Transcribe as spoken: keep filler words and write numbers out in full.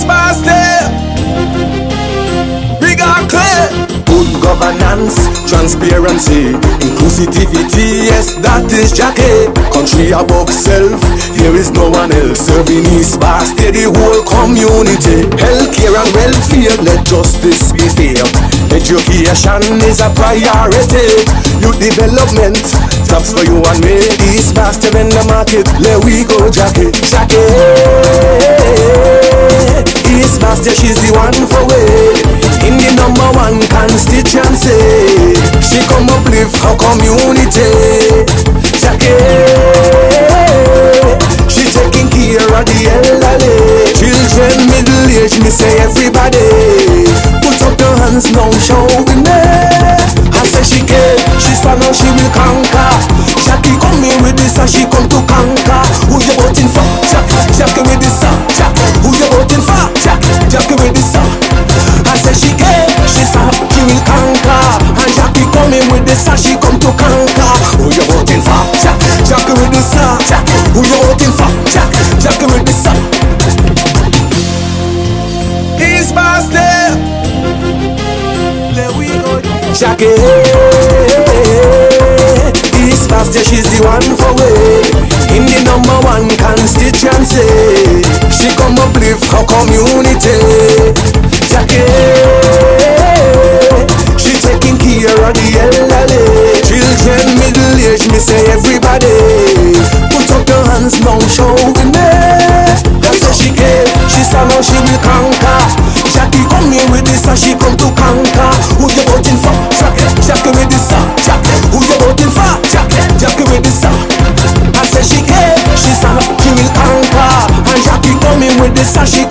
East Boston, we got clear. Good governance, transparency, inclusivity, yes, that is Jackie. Country above self, there is no one else. Serving East Boston, the whole community. Healthcare and welfare, let justice be fair. Education is a priority. Youth development, jobs for you and me. East Boston in the market, let we go Jackie. Jackie, East Boston, she's the one for we. In the number one constituency, she come uplift her community. Jackie, she taking care of the elderly. Children, middle age, me say everybody. Put up your hands now, show me. I say she can, she stand and she will conquer. Jackie come here with this and she come to conquer. Who you voting for? Jack, Jackie with this song. Jack, who you voting for? Jack, Jackie with this song. I say she can, she stand, she will conquer. And Jackie come in with this and she come to conquer. Who you voting for? Jack, Jackie with this song. Jack, who you voting for? Jack, Jackie with this song. East Boston, there we go. Jackie, East Boston, she's the one for we. In the number one constituency, she come uplift her community. Jackie, she taking care of the elderly. Children, middle age, me say everybody. Put up your hands now, show me. That's what she can, she stand now, she will conquer. Jackie come here with this and she come to conquer. Who you voting for? Jackie, Jackie with this song. Jackie, who you voting for? Jackie, Jackie with this song. I say she can, she stand up, she will conquer. And Jackie come in with this and she